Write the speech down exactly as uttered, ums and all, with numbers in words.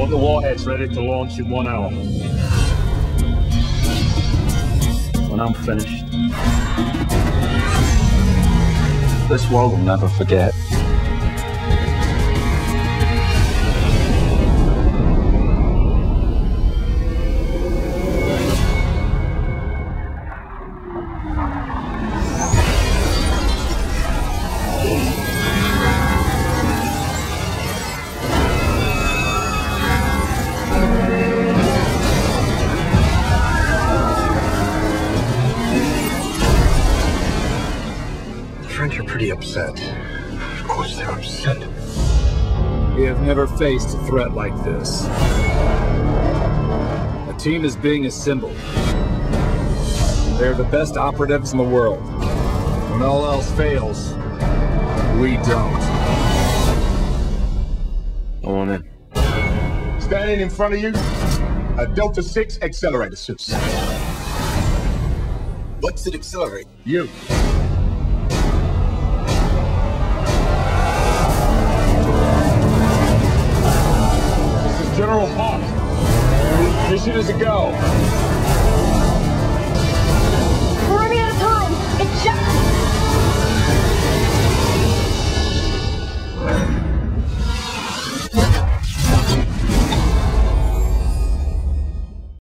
the warheads ready to launch in one hour. When I'm finished, this world will never forget. French are pretty upset. Of course they're upset. We have never faced a threat like this. A team is being assembled. They're the best operatives in the world. When all else fails, we don't. I want in. Standing in front of you, a Delta six accelerator suit. What's it accelerate? You. General Hawk. Mission is a go.